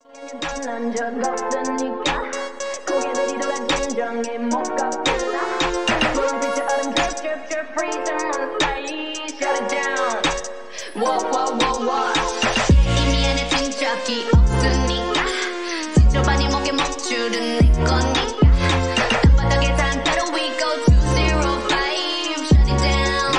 난 적 없으니까 고개들이 돌아 진정해 못 갚을라 푸른빛의 얼음 drip drip drip freezing on the side shut it down what 이미 안에 든 적이 없으니까 지저분이 목에 먹줄은 내 거니까 땅바닥에 단타로 we go 205 shut it down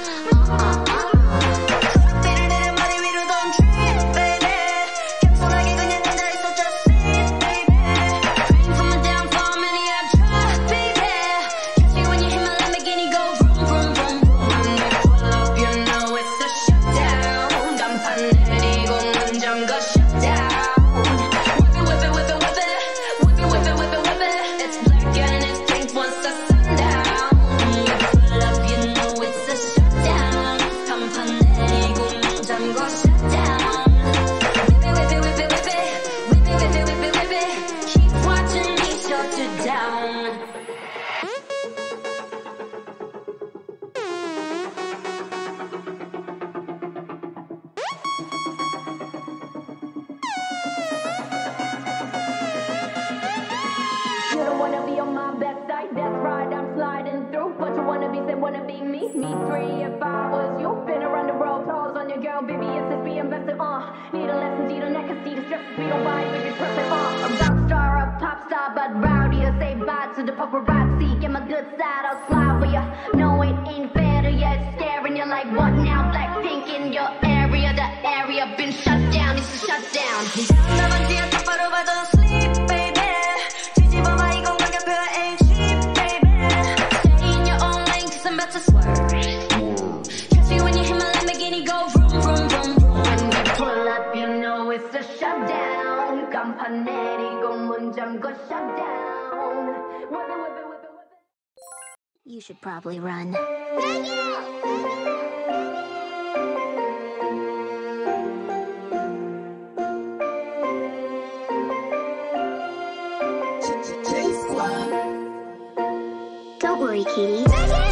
코락비를 내려 머리 위로 don't trip baby 겸손하게 그냥 앉아있어 just sit baby Rain from a downfall many I've tried baby Catch you when you hit my Lamborghini go vroom vroom vroom vroom When we pull up you know it's a shutdown 간판 내리고 문 잠궈 shutdown Whip it whip it whip it whip it whip it whip it whip it It's black and it's pink once the sundown When you pull up you know it's a shutdown 간판 내리고 문 잠궈 shutdown Whip it whip it whip it whip it whip it whip it whip it Keep watching me shut it down You don't wanna be on my best side, that's right, I'm sliding through. But you wanna be, say wanna be me, me three if I was you. Been around the world, calls on your girl, baby, it's just being invested, Need a lesson, need a neck, see the stress, we don't buy, baby, press it, A rock star, a pop star, but rowdy, to say bye to the paparazzi. Get my good side, I'll slide for ya. No, it ain't fair to ya, it's staring, you're like, what now? BlackPink in your area, the area been shut down, it's a shutdown. don't sleep, baby. 뒤집어봐 이건 가격표가 ain't cheap, baby. Stay in your own lane, cause I'm about to swerve. Catch you when you hit my Lamborghini, go vroom, vroom, vroom, vroom. When we pull up, you know it's a shutdown. 간판 내리고 문 잠궈 shutdown. Whip it, whip it, whip it, whip it. You should probably run. Don't worry, Katie.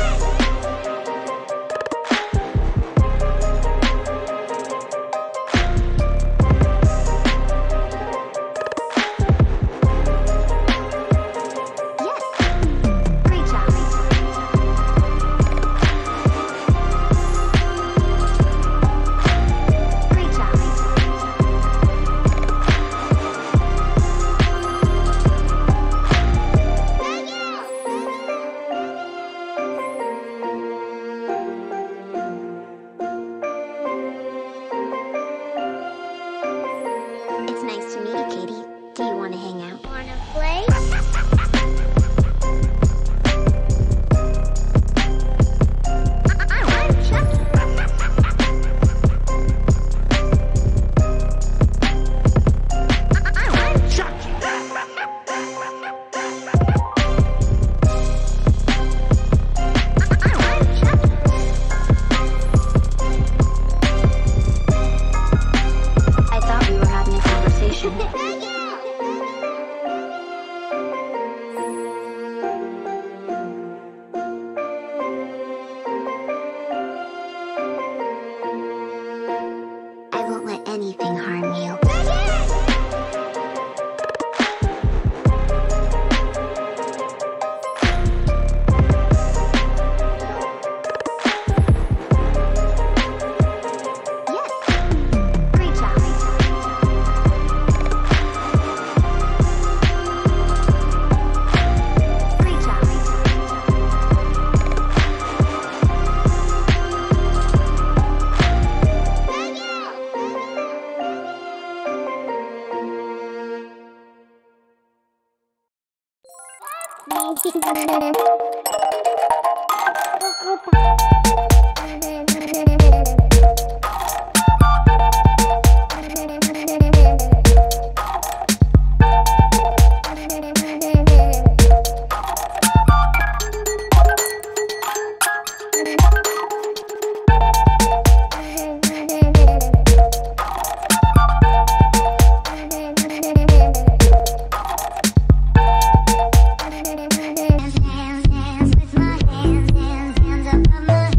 It's nice to meet you, Katie. Do you want to hang out? Wanna play? I'm Chucky. I'm Chucky. I thought we were having a conversation. I won't let anything harm you. Yes. Great job. Great job. Hands with my hands up above my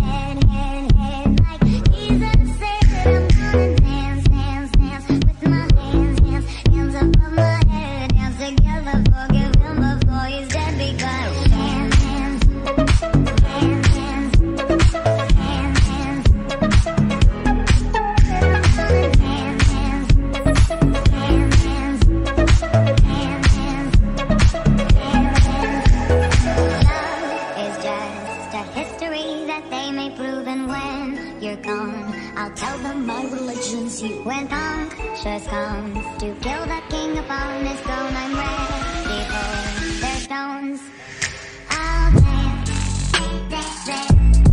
stones to kill the king upon his throne. I'm ready for their stones. I'll dance, dance, dance.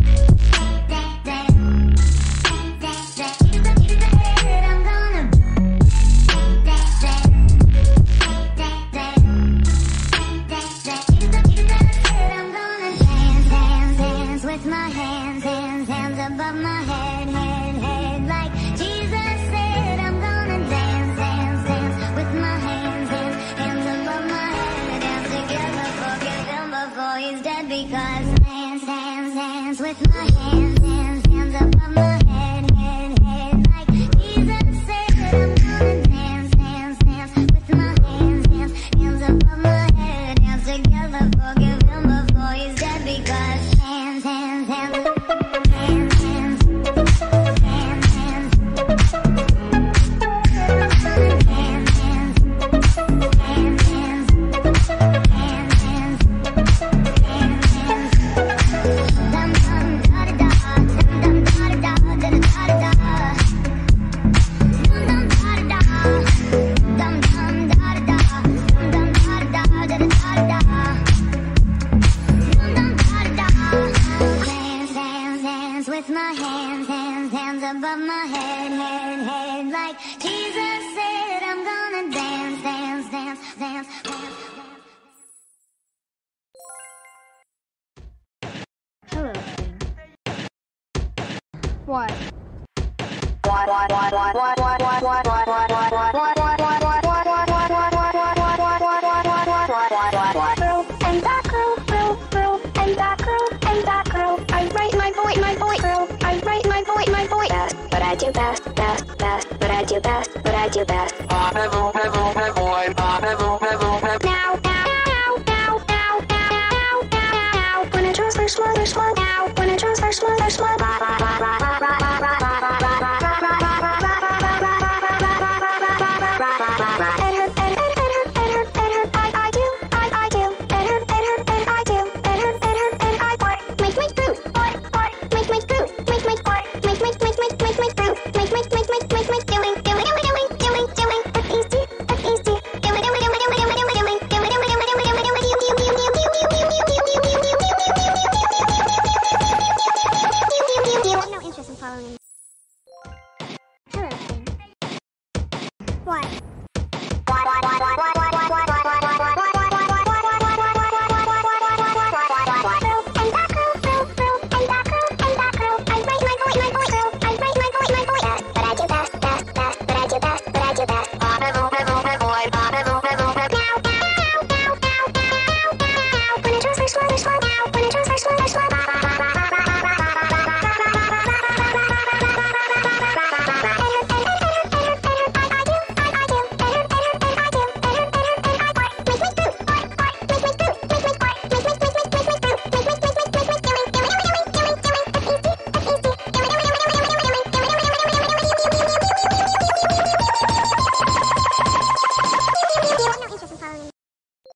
With my hands, hands above my head, head, like Jesus said. I'm gonna dance, dance with my hands, hands above my head. Dance together, forgive him before he's dead. Because dance with my hands, hands above my head, head, like Jesus said. I'm gonna dance with my hands, hands above my head. Dance together, forgive him before he's dead. Because with my hands above my head, head, like Jesus said. I'm gonna dance. Hello. What? And that girl, and that girl. I write my boy, girl. I write my boy. Best, but I do best, but I do best. Now. When I draws are small. Now, when I draws are small.